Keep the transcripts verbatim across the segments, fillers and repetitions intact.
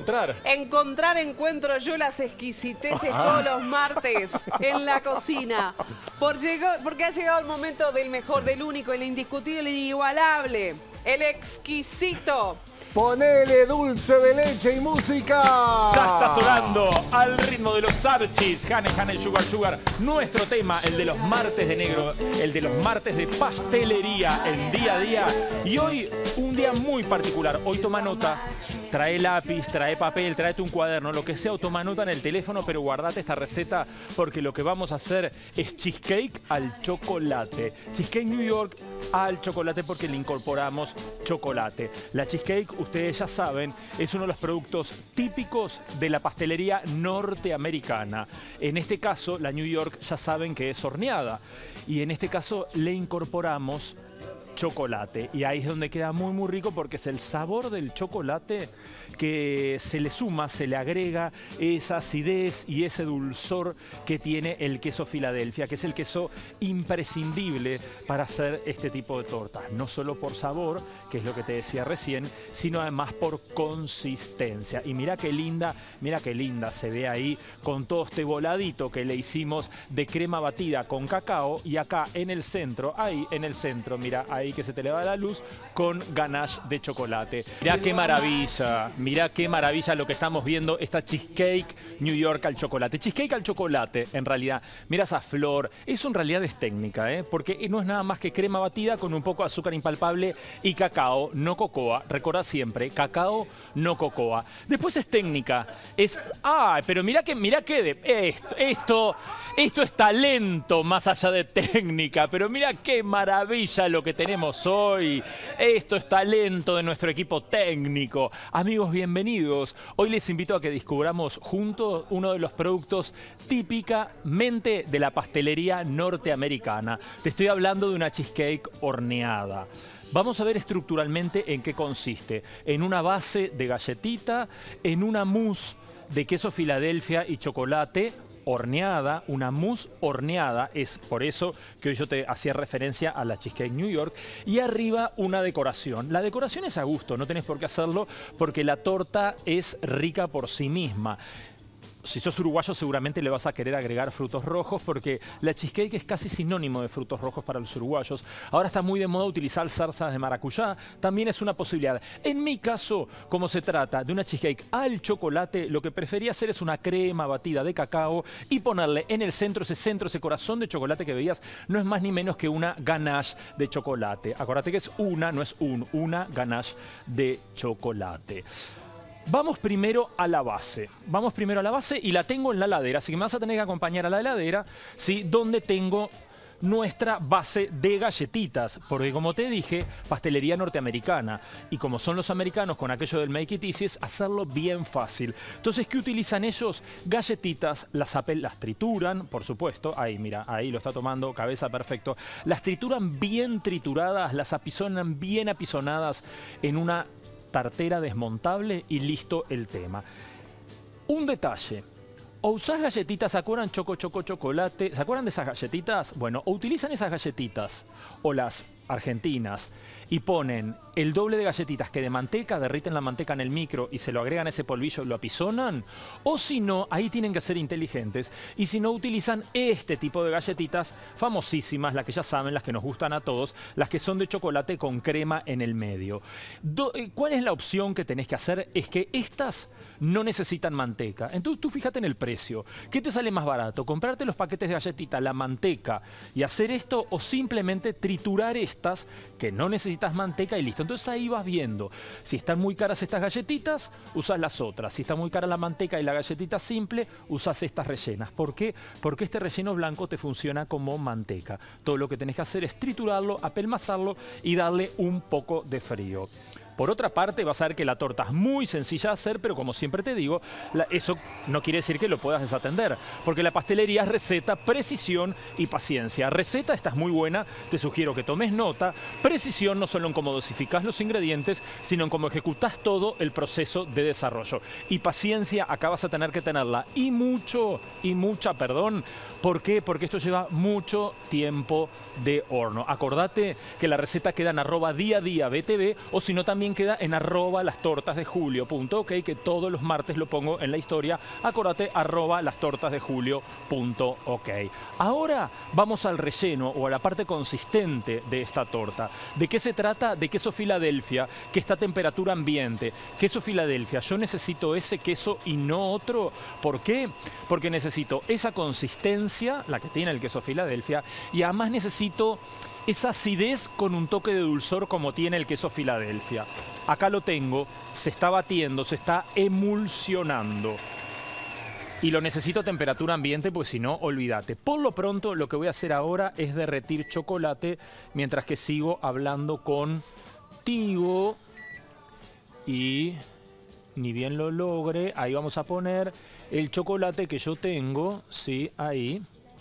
Encontrar. Encontrar, encuentro yo las exquisiteces todos los martes en la cocina. Por llegó, porque ha llegado el momento del mejor, del único, el indiscutible, el inigualable, el exquisito. Ponele dulce de leche y música. Ya está sonando al ritmo de los Archis, Hane Hane Sugar Sugar. Nuestro tema, el de los martes de negro, el de los martes de pastelería, el día a día. Y hoy, un día muy particular. Hoy toma nota, trae lápiz, trae papel, tráete un cuaderno, lo que sea, o toma nota en el teléfono, pero guardate esta receta porque lo que vamos a hacer es cheesecake al chocolate. Cheesecake New York al chocolate porque le incorporamos chocolate. La cheesecake, ustedes ya saben, es uno de los productos típicos de la pastelería norteamericana. En este caso, la New York ya saben que es horneada. Y en este caso le incorporamos chocolate. Y ahí es donde queda muy muy rico porque es el sabor del chocolate que se le suma, se le agrega esa acidez y ese dulzor que tiene el queso Filadelfia, que es el queso imprescindible para hacer este tipo de tortas. No solo por sabor, que es lo que te decía recién, sino además por consistencia. Y mira qué linda, mira qué linda se ve ahí con todo este voladito que le hicimos de crema batida con cacao y acá en el centro, ahí en el centro, mira, ahí que se te le va la luz con ganache de chocolate. Mirá qué maravilla, mirá qué maravilla lo que estamos viendo, esta cheesecake New York al chocolate. Cheesecake al chocolate, en realidad, mira esa flor, eso en realidad es técnica, ¿eh? Porque no es nada más que crema batida con un poco de azúcar impalpable y cacao, no cocoa. Recuerda siempre, cacao, no cocoa. Después es técnica, es, ah, pero mirá que, mirá que de, esto, esto, esto es talento más allá de técnica, pero mira qué maravilla lo que tenemos hoy. Esto es talento de nuestro equipo técnico. Amigos, bienvenidos. Hoy les invito a que descubramos juntos uno de los productos típicamente de la pastelería norteamericana. Te estoy hablando de una cheesecake horneada. Vamos a ver estructuralmente en qué consiste. En una base de galletita, en una mousse de queso Filadelfia y chocolate horneada, una mousse horneada, es por eso que hoy yo te hacía referencia a la Cheesecake New York, y arriba una decoración. La decoración es a gusto, no tenés por qué hacerlo porque la torta es rica por sí misma. Si sos uruguayo seguramente le vas a querer agregar frutos rojos porque la cheesecake es casi sinónimo de frutos rojos para los uruguayos. Ahora está muy de moda utilizar zarzas de maracuyá, también es una posibilidad. En mi caso, como se trata de una cheesecake al chocolate, lo que prefería hacer es una crema batida de cacao y ponerle en el centro, ese centro, ese corazón de chocolate que veías, no es más ni menos que una ganache de chocolate. Acuérdate que es una, no es un, una ganache de chocolate. Vamos primero a la base. Vamos primero a la base y la tengo en la heladera, así que me vas a tener que acompañar a la heladera, ¿sí? Donde tengo nuestra base de galletitas, porque como te dije, pastelería norteamericana, y como son los americanos con aquello del make it easy, es hacerlo bien fácil. Entonces, ¿qué utilizan ellos? Galletitas, las, las trituran, por supuesto, ahí mira, ahí lo está tomando, cabeza perfecto, las trituran bien trituradas, las apisonan bien apisonadas en una tartera desmontable y listo el tema. Un detalle. O usás galletitas, ¿se acuerdan? Choco, choco, chocolate. ¿Se acuerdan de esas galletitas? Bueno, o utilizan esas galletitas o las argentinas y ponen el doble de galletitas que de manteca, derriten la manteca en el micro y se lo agregan ese polvillo y lo apisonan. O si no, ahí tienen que ser inteligentes. Y si no, utilizan este tipo de galletitas famosísimas, las que ya saben, las que nos gustan a todos, las que son de chocolate con crema en el medio. Do, ¿Cuál es la opción que tenés que hacer? Es que estas no necesitan manteca. Entonces tú fíjate en el precio. ¿Qué te sale más barato? ¿Comprarte los paquetes de galletitas, la manteca y hacer esto o simplemente triturar estas que no necesitas manteca y listo? Entonces ahí vas viendo. Si están muy caras estas galletitas, usas las otras. Si está muy cara la manteca y la galletita simple, usas estas rellenas. ¿Por qué? Porque este relleno blanco te funciona como manteca. Todo lo que tenés que hacer es triturarlo, apelmazarlo y darle un poco de frío. Por otra parte, vas a ver que la torta es muy sencilla de hacer, pero como siempre te digo, la, eso no quiere decir que lo puedas desatender, porque la pastelería es receta, precisión y paciencia. Receta, esta es muy buena, te sugiero que tomes nota. Precisión no solo en cómo dosificás los ingredientes, sino en cómo ejecutás todo el proceso de desarrollo. Y paciencia, acá vas a tener que tenerla. Y mucho, y mucha, perdón. ¿Por qué? Porque esto lleva mucho tiempo de horno. Acordate que la receta queda en arroba día a día B T V, o si no también también queda en arroba las tortas de julio punto ok, que todos los martes lo pongo en la historia. Acordate, arroba las tortas de julio punto ok. Ahora vamos al relleno o a la parte consistente de esta torta. ¿De qué se trata? De queso Filadelfia, que está a temperatura ambiente. Queso Filadelfia, yo necesito ese queso y no otro. ¿Por qué? Porque necesito esa consistencia, la que tiene el queso Filadelfia, y además necesito esa acidez con un toque de dulzor como tiene el queso Filadelfia. Acá lo tengo, se está batiendo, se está emulsionando. Y lo necesito a temperatura ambiente, pues si no, olvídate. Por lo pronto, lo que voy a hacer ahora es derretir chocolate mientras que sigo hablando contigo. Y ni bien lo logre, ahí vamos a poner el chocolate que yo tengo, sí, ahí.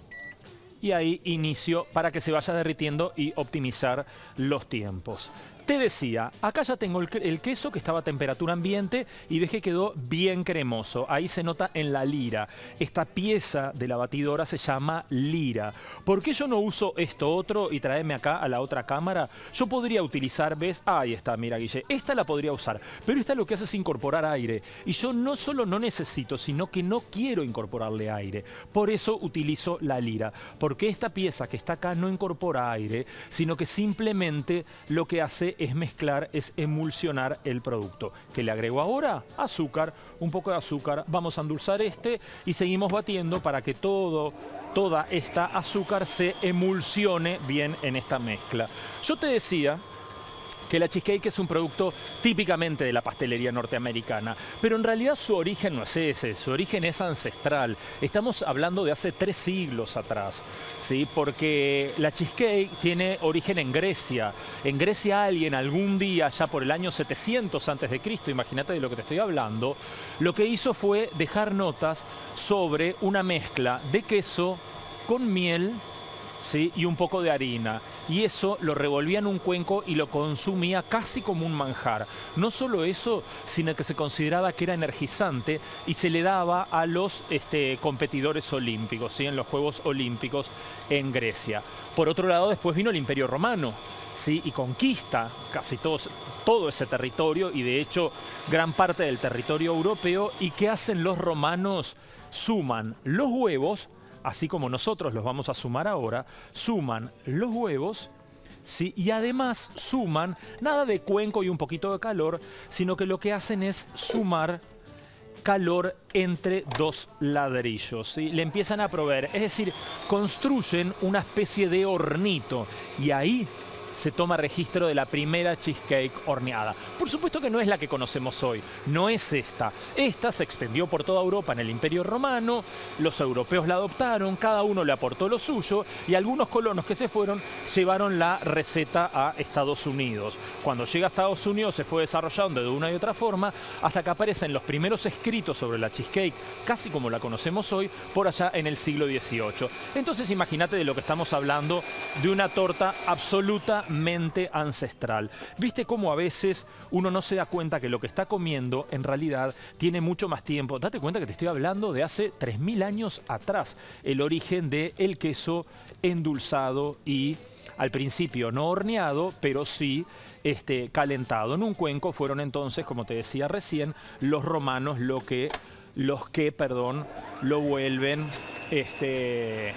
Y ahí inicio para que se vaya derritiendo y optimizar los tiempos. Te decía, acá ya tengo el, el queso que estaba a temperatura ambiente y ves que quedó bien cremoso. Ahí se nota en la lira. Esta pieza de la batidora se llama lira. ¿Por qué yo no uso esto otro y traeme acá a la otra cámara? Yo podría utilizar, ¿ves? Ahí está, mira, Guille. Esta la podría usar, pero esta lo que hace es incorporar aire. Y yo no solo no necesito, sino que no quiero incorporarle aire. Por eso utilizo la lira. Porque esta pieza que está acá no incorpora aire, sino que simplemente lo que hace es mezclar, es emulsionar el producto. ¿Qué le agrego ahora? Azúcar, un poco de azúcar. Vamos a endulzar este y seguimos batiendo para que todo, toda esta azúcar se emulsione bien en esta mezcla. Yo te decía que la cheesecake es un producto típicamente de la pastelería norteamericana, pero en realidad su origen no es ese, su origen es ancestral. Estamos hablando de hace tres siglos atrás, ¿sí? Porque la cheesecake tiene origen en Grecia. En Grecia alguien algún día, ya por el año setecientos antes de Cristo, imagínate de lo que te estoy hablando, lo que hizo fue dejar notas sobre una mezcla de queso con miel, ¿sí? Y un poco de harina. Y eso lo revolvía en un cuenco y lo consumía casi como un manjar. No solo eso, sino que se consideraba que era energizante y se le daba a los este, competidores olímpicos, ¿sí? En los Juegos Olímpicos en Grecia. Por otro lado, después vino el Imperio Romano, ¿sí? Y conquista casi todos, todo ese territorio y de hecho gran parte del territorio europeo. ¿Y qué hacen los romanos? Suman los huevos, así como nosotros los vamos a sumar ahora, suman los huevos, ¿sí? Y además suman nada de cuenco y un poquito de calor, sino que lo que hacen es sumar calor entre dos ladrillos, ¿sí? Le empiezan a proveer, es decir, construyen una especie de hornito y ahí se toma registro de la primera cheesecake horneada. Por supuesto que no es la que conocemos hoy, no es esta. Esta se extendió por toda Europa en el Imperio Romano, los europeos la adoptaron, cada uno le aportó lo suyo y algunos colonos que se fueron llevaron la receta a Estados Unidos. Cuando llega a Estados Unidos se fue desarrollando de una y otra forma hasta que aparecen los primeros escritos sobre la cheesecake, casi como la conocemos hoy, por allá en el siglo dieciocho. Entonces imagínate de lo que estamos hablando, de una torta absoluta mente ancestral. ¿Viste cómo a veces uno no se da cuenta que lo que está comiendo en realidad tiene mucho más tiempo? Date cuenta que te estoy hablando de hace tres mil años atrás, el origen del queso endulzado y al principio no horneado, pero sí este, calentado. En un cuenco fueron entonces, como te decía recién, los romanos lo que, los que, perdón, lo vuelven, este,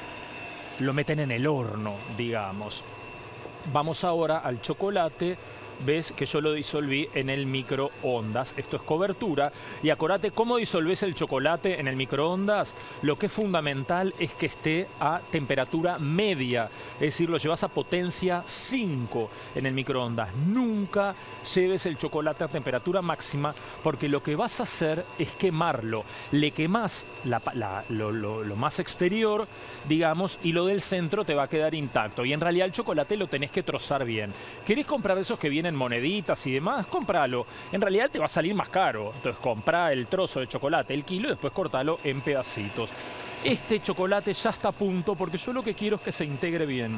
lo meten en el horno, digamos. Vamos ahora al chocolate. Ves que yo lo disolví en el microondas. Esto es cobertura. Y acordate cómo disolves el chocolate en el microondas. Lo que es fundamental es que esté a temperatura media. Es decir, lo llevas a potencia cinco en el microondas. Nunca lleves el chocolate a temperatura máxima porque lo que vas a hacer es quemarlo. Le quemás la, la, lo, lo, lo más exterior, digamos, y lo del centro te va a quedar intacto. Y en realidad el chocolate lo tenés que trozar bien. ¿Querés comprar esos que vienen moneditas y demás? Cómpralo. En realidad te va a salir más caro. Entonces comprá el trozo de chocolate, el kilo, y después cortalo en pedacitos. Este chocolate ya está a punto porque yo lo que quiero es que se integre bien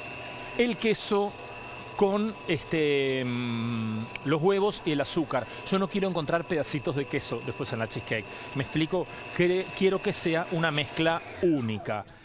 el queso con este, mmm, los huevos y el azúcar. Yo no quiero encontrar pedacitos de queso después en la cheesecake. ¿Me explico? Quiero que sea una mezcla única.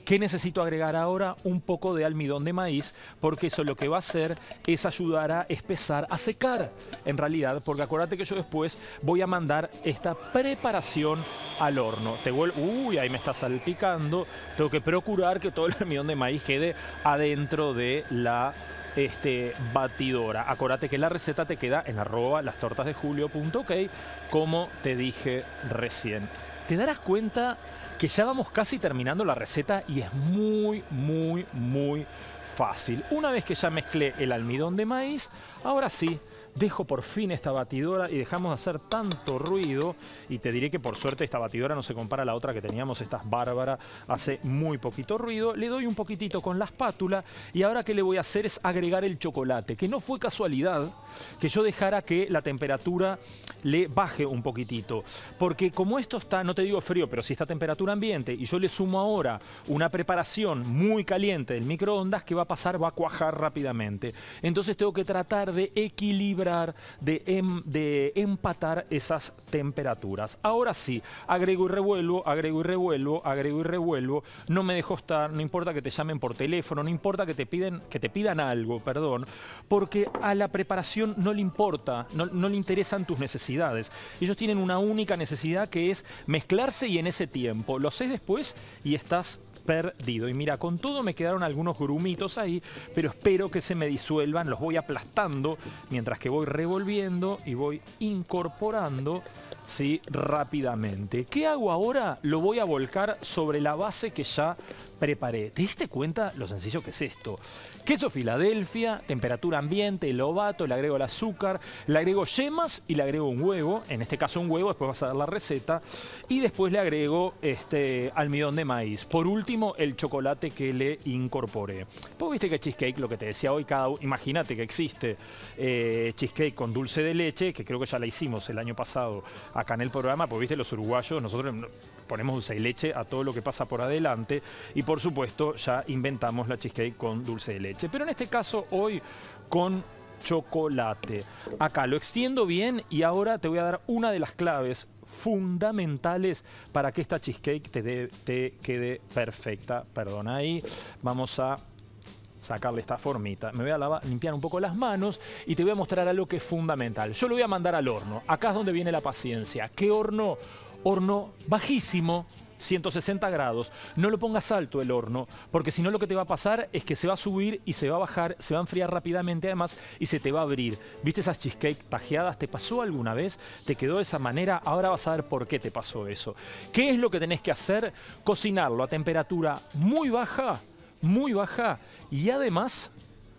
¿Qué necesito agregar ahora? Un poco de almidón de maíz, porque eso lo que va a hacer es ayudar a espesar, a secar, en realidad, porque acuérdate que yo después voy a mandar esta preparación al horno. Te vuelvo, uy, ahí me está salpicando. Tengo que procurar que todo el almidón de maíz quede adentro de la este, batidora. Acuérdate que la receta te queda en arroba lastortasdejulio.ok, como te dije recién. Te darás cuenta que ya vamos casi terminando la receta y es muy, muy, muy fácil. Una vez que ya mezclé el almidón de maíz, ahora sí, dejo por fin esta batidora y dejamos de hacer tanto ruido. Y te diré que por suerte esta batidora no se compara a la otra que teníamos, esta es bárbara, hace muy poquito ruido. Le doy un poquitito con la espátula y ahora ¿qué le voy a hacer? Es agregar el chocolate, que no fue casualidad que yo dejara que la temperatura le baje un poquitito. Porque como esto está, no te digo frío, pero sí está a temperatura ambiente y yo le sumo ahora una preparación muy caliente del microondas, ¿qué va a pasar? Va a cuajar rápidamente. Entonces tengo que tratar de equilibrar, de, em, de empatar esas temperaturas. Ahora sí, agrego y revuelvo, agrego y revuelvo, agrego y revuelvo. No me dejo estar, no importa que te llamen por teléfono, no importa que te, piden, que te pidan algo, perdón, porque a la preparación no le importa, no, no le interesan tus necesidades. Ellos tienen una única necesidad que es mezclarse y en ese tiempo. Lo haces después y estás perdido. Y mira, con todo me quedaron algunos grumitos ahí, pero espero que se me disuelvan. Los voy aplastando mientras que voy revolviendo y voy incorporando, ¿sí?, rápidamente. ¿Qué hago ahora? Lo voy a volcar sobre la base que ya preparé. ¿Te diste cuenta lo sencillo que es esto? Queso Filadelfia, temperatura ambiente, lobato, le agrego el azúcar, le agrego yemas y le agrego un huevo. En este caso un huevo, después vas a ver la receta. Y después le agrego este almidón de maíz. Por último, el chocolate que le incorporé. Pues viste que cheesecake, lo que te decía hoy, cada imagínate que existe eh, cheesecake con dulce de leche, que creo que ya la hicimos el año pasado acá en el programa, pues viste los uruguayos, nosotros ponemos dulce de leche a todo lo que pasa por adelante y por supuesto ya inventamos la cheesecake con dulce de leche. Pero en este caso hoy con chocolate. Acá lo extiendo bien y ahora te voy a dar una de las claves fundamentales para que esta cheesecake te, de, te quede perfecta. Perdón, ahí vamos a sacarle esta formita. Me voy a lavar, limpiar un poco las manos y te voy a mostrar algo que es fundamental. Yo lo voy a mandar al horno. Acá es donde viene la paciencia. ¿Qué horno? Horno bajísimo, ciento sesenta grados. No lo pongas alto el horno, porque si no lo que te va a pasar es que se va a subir y se va a bajar, se va a enfriar rápidamente además y se te va a abrir. ¿Viste esas cheesecake tajeadas? ¿Te pasó alguna vez? ¿Te quedó de esa manera? Ahora vas a ver por qué te pasó eso. ¿Qué es lo que tenés que hacer? Cocinarlo a temperatura muy baja, muy baja y además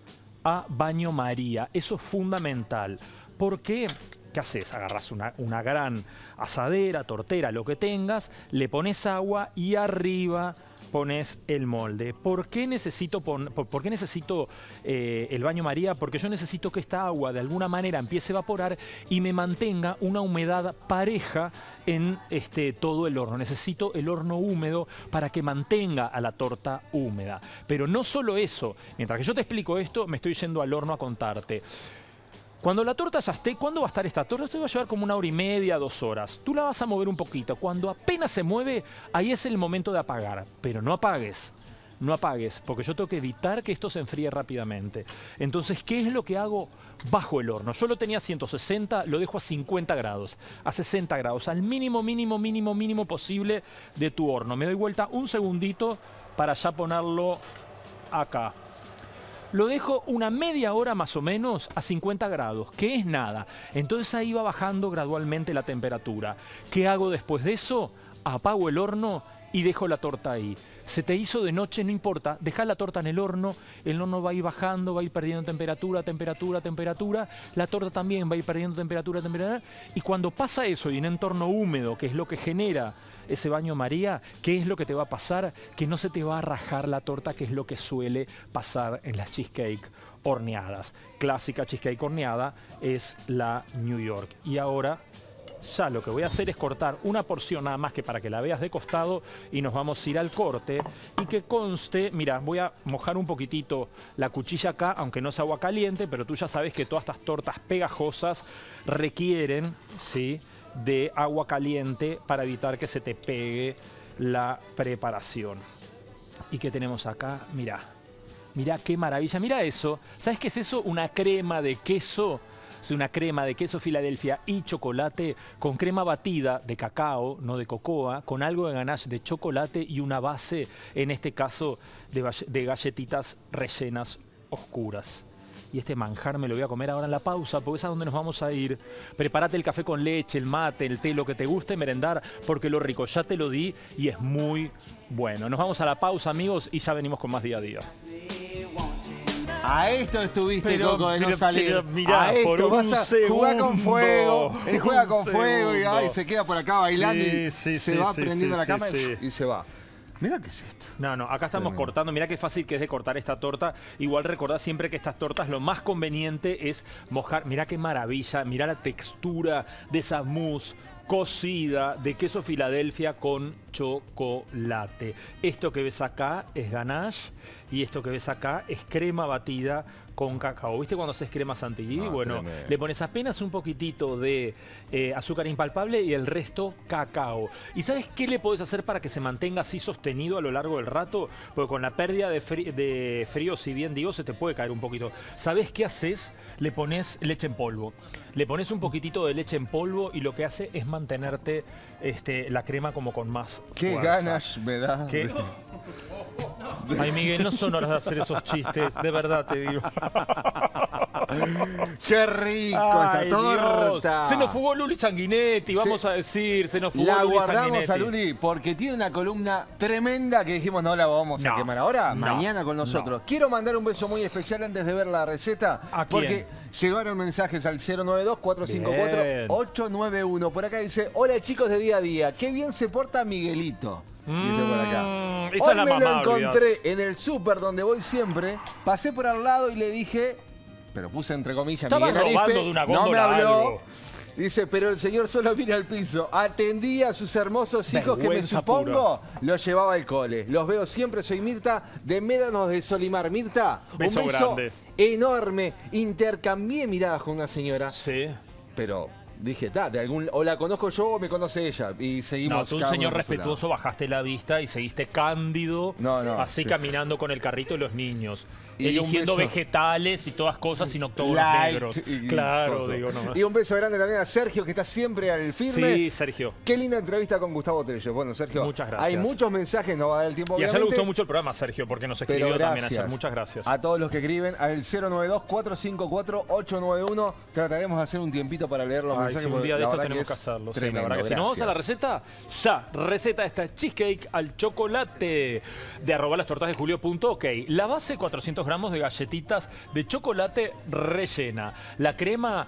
a baño María. Eso es fundamental. ¿Por qué? ¿Qué haces? Agarras una, una gran asadera, tortera, lo que tengas, le pones agua y arriba pones el molde. ¿Por qué necesito, pon, por, por qué necesito eh, el baño María? Porque yo necesito que esta agua de alguna manera empiece a evaporar y me mantenga una humedad pareja en este, todo el horno. Necesito el horno húmedo para que mantenga a la torta húmeda. Pero no solo eso. Mientras que yo te explico esto, me estoy yendo al horno a contarte. Cuando la torta ya esté, ¿cuándo va a estar esta torta? Esto va a llevar como una hora y media, dos horas. Tú la vas a mover un poquito. Cuando apenas se mueve, ahí es el momento de apagar. Pero no apagues, no apagues, porque yo tengo que evitar que esto se enfríe rápidamente. Entonces, ¿qué es lo que hago? Bajo el horno. Yo lo tenía a ciento sesenta, lo dejo a cincuenta grados, a sesenta grados, al mínimo, mínimo, mínimo, mínimo posible de tu horno. Me doy vuelta un segundito para ya ponerlo acá. Lo dejo una media hora más o menos a cincuenta grados, que es nada. Entonces ahí va bajando gradualmente la temperatura. ¿Qué hago después de eso? Apago el horno y dejo la torta ahí. Se te hizo de noche, no importa, dejá la torta en el horno, el horno va a ir bajando, va a ir perdiendo temperatura, temperatura, temperatura, la torta también va a ir perdiendo temperatura, temperatura, y cuando pasa eso y en un entorno húmedo, que es lo que genera ese baño María, ¿qué es lo que te va a pasar? Que no se te va a rajar la torta, que es lo que suele pasar en las cheesecake horneadas. Clásica cheesecake horneada es la New York. Y ahora ya lo que voy a hacer es cortar una porción nada más que para que la veas de costado y nos vamos a ir al corte y que conste, mira, voy a mojar un poquitito la cuchilla acá, aunque no es agua caliente, pero tú ya sabes que todas estas tortas pegajosas requieren, ¿sí?, de agua caliente para evitar que se te pegue la preparación. ¿Y qué tenemos acá? Mirá. Mirá qué maravilla. Mirá eso. ¿Sabes qué es eso? Una crema de queso. Es una crema de queso Filadelfia y chocolate con crema batida de cacao, no de cocoa, con algo de ganache de chocolate y una base, en este caso, de, de galletitas rellenas oscuras. Y este manjar me lo voy a comer ahora en la pausa, porque es a donde nos vamos a ir. Prepárate el café con leche, el mate, el té, lo que te guste merendar, porque lo rico ya te lo di y es muy bueno. Nos vamos a la pausa, amigos, y ya venimos con más día a día. A esto estuviste, Pero, Coco, de pero, no salir. pero, mirá, a esto por un vas a segundo, jugar con fuego. Él juega con un fuego y segundo. ay, se queda por acá bailando Sí, y sí, se sí, va sí, prendiendo sí, la sí, cámara sí. y se va. Mira qué es esto. No, no, acá estamos Tremendo. cortando. Mirá qué fácil que es de cortar esta torta. Igual recordá siempre que estas tortas lo más conveniente es mojar. Mirá qué maravilla, mirá la textura de esa mousse cocida de queso Filadelfia con chocolate. Esto que ves acá es ganache y esto que ves acá es crema batida con cacao. ¿Viste cuando haces crema chantilly? Ah, bueno, tremendo. le pones apenas un poquitito de eh, azúcar impalpable y el resto cacao. ¿Y sabes qué le podés hacer para que se mantenga así sostenido a lo largo del rato? Porque con la pérdida de, frí de frío, si bien digo, se te puede caer un poquito. ¿Sabés qué haces? Le pones leche en polvo. Le pones un poquitito de leche en polvo y lo que hace es mantenerte este, la crema como con más Qué fuerza. ganas me da. ¿Qué? Ay, Miguel, no son horas de hacer esos chistes, de verdad te digo. Qué rico Ay, esta torta. Dios. Se nos fugó Luli Sanguinetti, vamos Se- a decir, se nos fugó La Luli guardamos Sanguinetti. a Luli porque tiene una columna tremenda que dijimos no la vamos a No, quemar ahora, no, mañana con nosotros. Quiero mandar un beso muy especial antes de ver la receta. ¿A quién? Porque llegaron mensajes al cero nueve dos, cuatro cinco cuatro, ocho nueve uno. Por acá dice, hola chicos de día a día, qué bien se porta Miguelito. Dice por acá. Mm, esa Hoy es la me mamá, lo encontré olvidate. en el súper donde voy siempre, pasé por al lado y le dije, pero puse entre comillas, Estaba Miguel robando Arispe, de una no me góndola habló. algo. Dice, pero el señor solo mira al piso. Atendía a sus hermosos hijos que me Vergüenza supongo los llevaba al cole. Los veo siempre, soy Mirta de Médanos de Solimar. Mirta, Beso un beso grande. enorme. Intercambié miradas con una señora, Sí. pero dije, ta, de algún, o la conozco yo o me conoce ella. Y seguimos. No, tú, un cada uno señor por su lado. respetuoso, bajaste la vista y seguiste cándido, No, no, así sí. caminando con el carrito de los niños, Y un eligiendo beso. vegetales y todas cosas sin octógonos Light negros. y- Claro, coso. digo, no. Y un beso grande también a Sergio, que está siempre al firme. Sí, Sergio. Qué linda entrevista con Gustavo Trello. Bueno, Sergio, Muchas gracias. hay muchos mensajes, no va a dar el tiempo, Y a ella le obviamente. gustó mucho el programa, Sergio, porque nos escribió Pero también gracias ayer. Muchas gracias. a todos los que escriben al cero nueve dos, cuatro cinco cuatro, ocho nueve uno. Trataremos de hacer un tiempito para leer los Ay, mensajes. sí, un porque día de la estos verdad tenemos es que hacerlo. Sí, tremendo, la verdad que sí. ¿Nos vamos a la gracias. receta? Ya, receta de esta cheesecake al chocolate de arroba las tortas de julio punto ok. La base, cuatrocientos gramos de galletitas de chocolate rellena. La crema,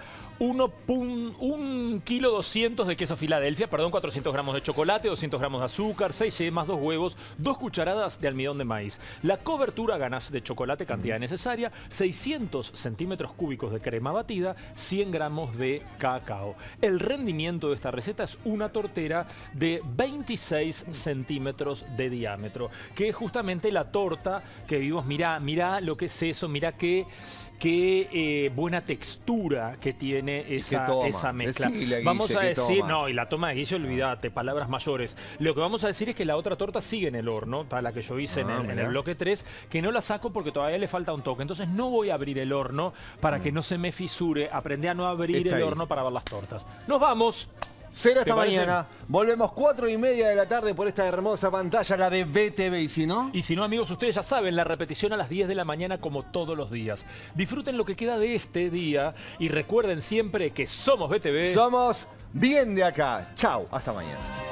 un kilo doscientos de queso Filadelfia, perdón, cuatrocientos gramos de chocolate, doscientos gramos de azúcar, seis yemas, dos huevos, dos cucharadas de almidón de maíz. La cobertura ganache de chocolate, cantidad necesaria, seiscientos centímetros cúbicos de crema batida, cien gramos de cacao. El rendimiento de esta receta es una tortera de veintiséis centímetros de diámetro, que es justamente la torta que vimos. Mirá, mirá lo que es eso, mirá qué, qué eh, buena textura que tiene esa, toma? esa mezcla. Decile, Guille, vamos a ¿qué decir, toma? no, y la toma de Guille, olvídate, palabras mayores. Lo que vamos a decir es que la otra torta sigue en el horno, ta, la que yo hice en, Ah, el, en mirá. el bloque tres, que no la saco porque todavía le falta un toque. Entonces no voy a abrir el horno para que no se me fisure. Aprendí a no abrir Está el ahí. horno para ver las tortas. ¡Nos vamos! Cero ¿Te esta parece? mañana. Volvemos cuatro y media de la tarde por esta hermosa pantalla, la de B T V. Y si no, Y si no, amigos, ustedes ya saben, la repetición a las diez de la mañana como todos los días. Disfruten lo que queda de este día y recuerden siempre que somos B T V. somos bien de acá. Chau, hasta mañana.